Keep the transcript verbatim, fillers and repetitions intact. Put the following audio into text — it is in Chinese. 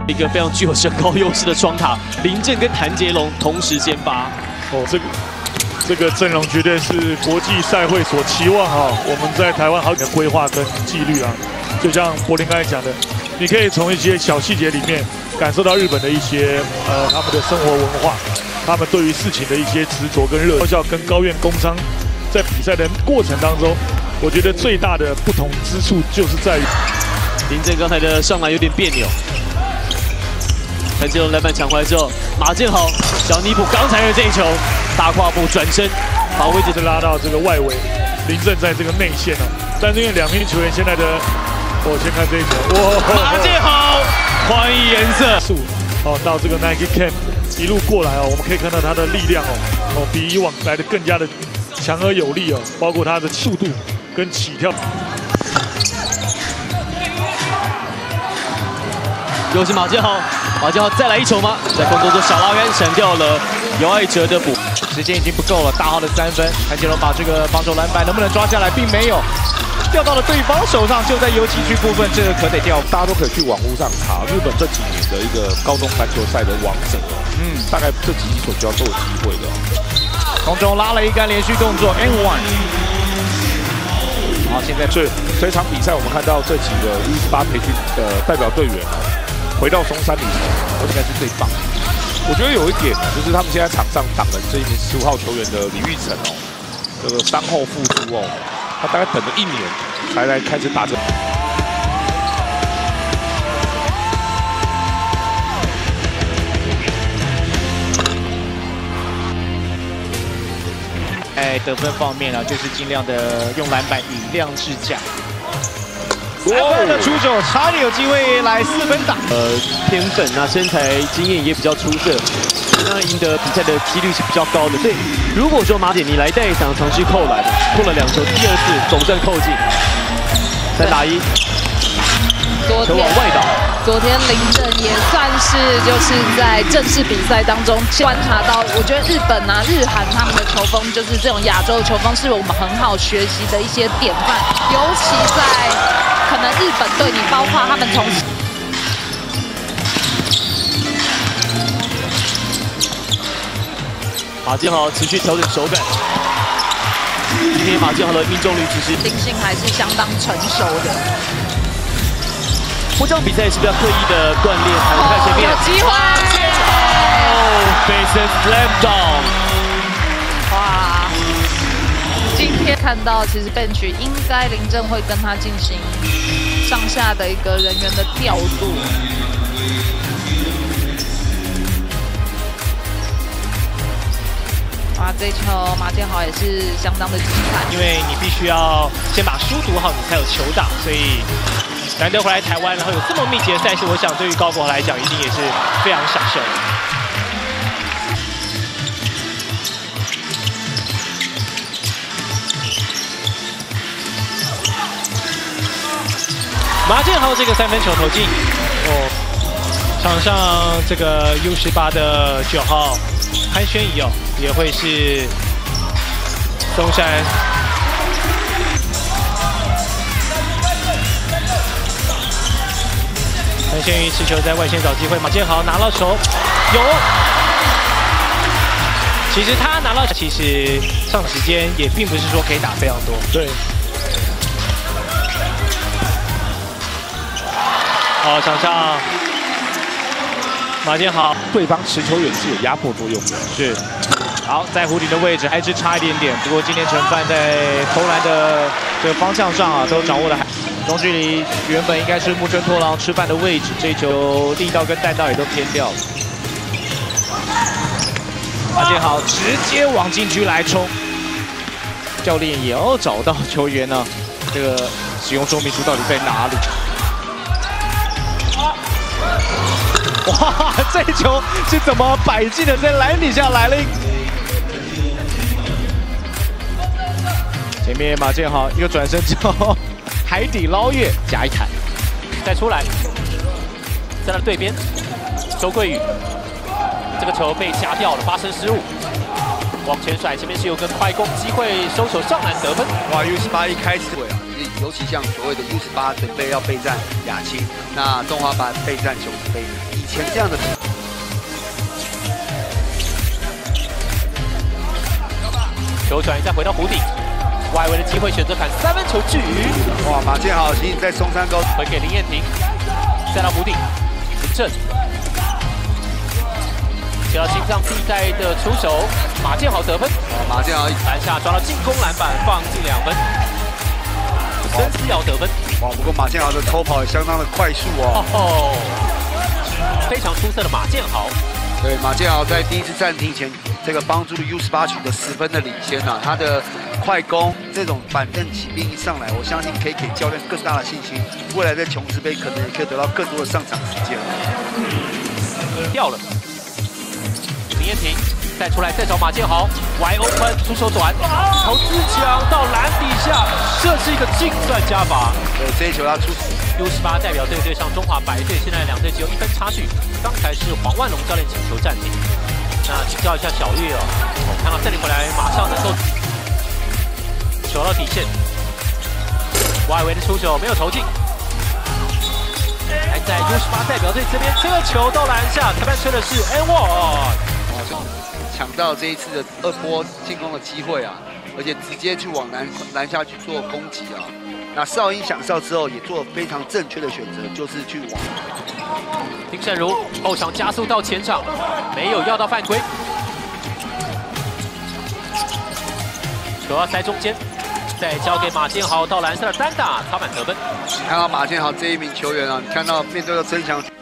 一个非常具有身高优势的双塔，林振跟谭杰龙同时先发。 哦，这个这个阵容绝对是国际赛会所期望啊！我们在台湾好几的规划跟纪律啊，就像柏林刚才讲的，你可以从一些小细节里面感受到日本的一些呃他们的生活文化，他们对于事情的一些执着跟热高校跟高院工商在比赛的过程当中，我觉得最大的不同之处就是在于林振刚才的上篮有点别扭。 谭杰龙篮板抢回来之后，马建豪小弥补刚才的这一球，大跨步转身，把位置是拉到这个外围，林振在这个内线哦。但是因为两名球员现在的，我先看这一球，哇！ 马建豪换一颜色， 速哦到这个 Nike Camp 一路过来哦，我们可以看到他的力量哦哦比以往来的更加的强而有力哦，包括他的速度跟起跳。 又是马建豪，马建豪再来一球吗？在空中做小拉杆，闪掉了姚爱哲的补。 时间已经不够了，大号的三分，谭杰龙把这个防守篮板能不能抓下来，并没有，掉到了对方手上，就在游击区部分，这个可得掉。 大家都可以去网络上查日本这几年的一个高中篮球赛的王者，嗯，大概这几所学校都有机会的。 空中拉了一杆连续动作 ，N one。好，现在这这场比赛我们看到这几个 U 十八培训的代表队员。 回到松山里头，我应该是最棒的。我觉得有一点呢，就是他们现在场上挡人这一名十五号球员的李玉成哦，这个伤后复出哦，他大概等了一年才来开始打这。 在得分方面呢，就是尽量的用篮板以量制价。 三分的出手，差点有机会来四分打。 呃，天分那身材经验也比较出色，那赢得比赛的几率是比较高的。所以如果说马姐你来带一场尝试扣篮，扣了两球，第二次总算扣进，三打一，球往外倒。 昨天林振也算是就是在正式比赛当中观察到，我觉得日本啊、日韩他们的球风就是这种亚洲的球风，是我们很好学习的一些典范，尤其在。 可能日本对你，包括他们从马建豪持续调整手感，今天马建豪的命中率其实定性还是相当成熟的。 不这场比赛是比较刻意的锻炼，才能在前面。 有机会。 哦 ，Face slam down。 哇！ 今天看到，其实 bench 应该林振会跟他进行上下的一个人员的调度。哇，这一球马建豪也是相当的精彩。 因为你必须要先把书读好，你才有球打，所以难得回来台湾，然后有这么密集的赛事，我想对于高国豪来讲，一定也是非常享受的。 马建豪这个三分球投进，哦，场上这个 U 十八的九号潘宣仪哦，也会是松山。潘宣仪持球在外线找机会，马建豪拿到球，有。其实他拿到，其实上场时间也并不是说可以打非常多。 对。 好，场上马建豪， 对方持球员是有压迫作用的。 是，好，在弧顶的位置还是差一点点。不过今天陈范在投篮的这个方向上啊，都掌握了中距离，原本应该是木村拓郎吃饭的位置，这一球力道跟弹道也都偏掉了。马建豪直接往禁区来冲，教练也要找到球员呢，这个使用说明书到底在哪里？ 哇，这一球是怎么摆进的？在篮底下来了一，前面马建豪一个转身之后，海底捞月加一弹， 再出来，在他对边，周桂宇，这个球被夹掉了，发生失误，往前甩，前面是有个快攻机会，收球上篮得分。 哇 ，U 十八一开始会啊，尤其像所谓的 U 十八准备要备战亚青，那中华班备战九十杯。 前这样的。 球转移再回到弧顶，外围的机会选择砍三分球巨鱼。 哇，马建豪其实在松山高回给林彦廷，再到弧顶，林正，接到心脏地带的出手，马建豪得分。 哦，马建豪篮下抓到进攻篮板，放进两分。申思尧得分。 哇，不过马建豪的偷跑也相当的快速哦。 哦，非常出色的马建豪。 对，马建豪在第一次暂停前，这个帮助了 U 十八取得十分的领先啊。他的快攻这种板凳骑兵一上来，我相信可以给教练更大的信心，未来在琼斯杯可能也可以得到更多的上场时间。 掉了，林彦廷再出来再找马建豪 ，Y open 出手短，投自强到篮底下，这是一个净算加法。 对，这一球他出。 U 十八代表队对上中华白队，现在两队只有一分差距。刚才是黄万龙教练请求暂停。那请教一下小月哦，我看到这里回来马上能够球到底线，外围的出手没有投进。还在 U 十八代表队这边，这个球到篮下，裁判吹的是 N one， 抢到这一次的二波进攻的机会啊，而且直接去往篮篮下去做攻击啊。 那哨音响哨之后，也做了非常正确的选择，就是去往丁胜儒后场加速到前场，没有要到犯规，球要塞中间，再交给马建豪到篮下的单打，擦板得分。 看到马建豪这一名球员啊，你看到面对到曾祥。